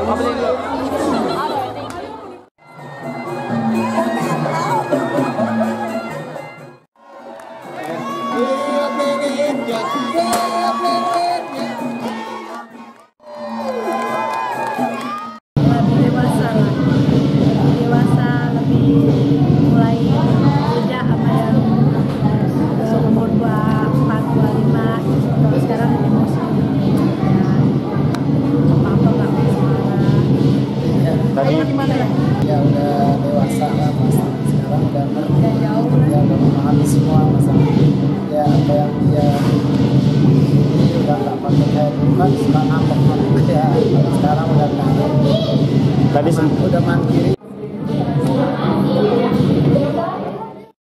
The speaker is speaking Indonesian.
Ya udah dewasa lah pasti sekarang udah ngerti ya udah memahami semua masalah ya apa yang dia ini udah nggak pakai kayak bukan suka ngambek ya sekarang udah nggak tadi udah mandiri